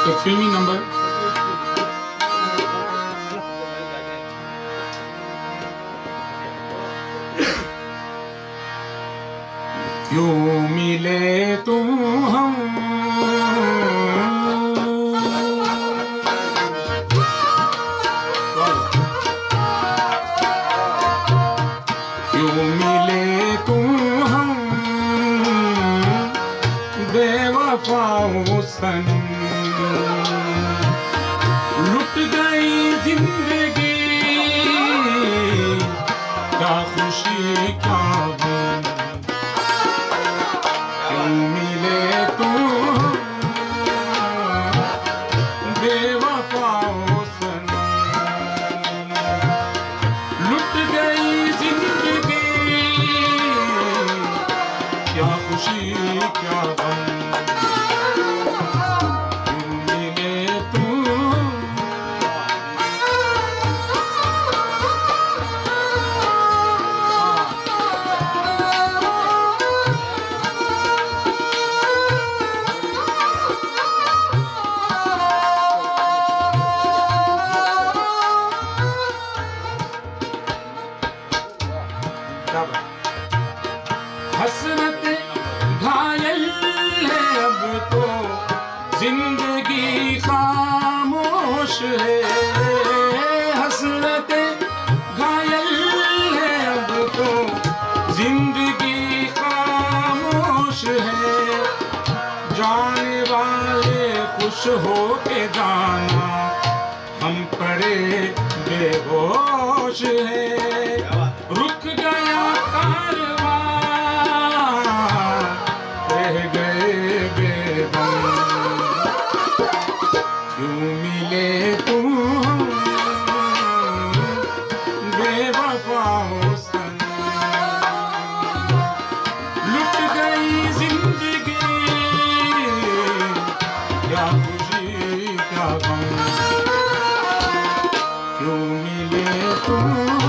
एक फिल्मी नंबर। क्यों मिले तुम हम, क्यों मिले तुम हम बेवफाओं सनम। लुट गई जिंदगी क्या खुशी क्या गम। क्यों मिले तुम बेवफाओं सनम। लुट गई जिंदगी क्या खुशी क्या गम। हसरत घायल है अब तो जिंदगी खामोश है। हसरत घायल है अब तो जिंदगी खामोश है। जाने वाले खुश हो के जाना हम पड़े बेहोश है। रुक गया कारवां रह गए बेदम। क्यों मिले तुम बेवफाओं सनम। लुट गई जिंदगी क्या खुशी क्या गम। क्यों मिले तुम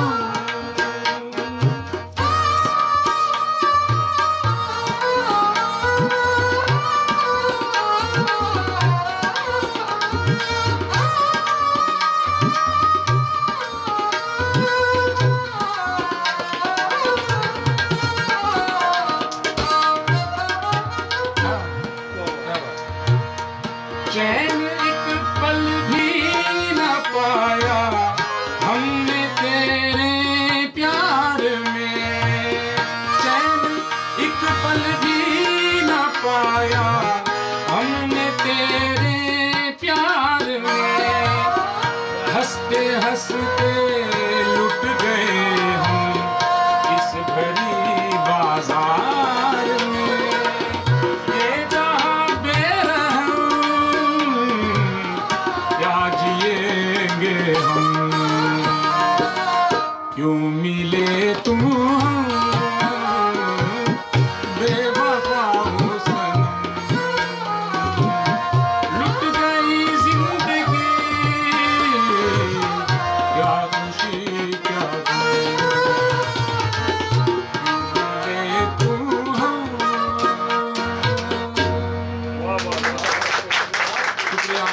चैन एक पल भी न पाया हमने तेरे प्यार में। चैन एक पल भी न पाया हमने तेरे प्यार में। हंसते हंसते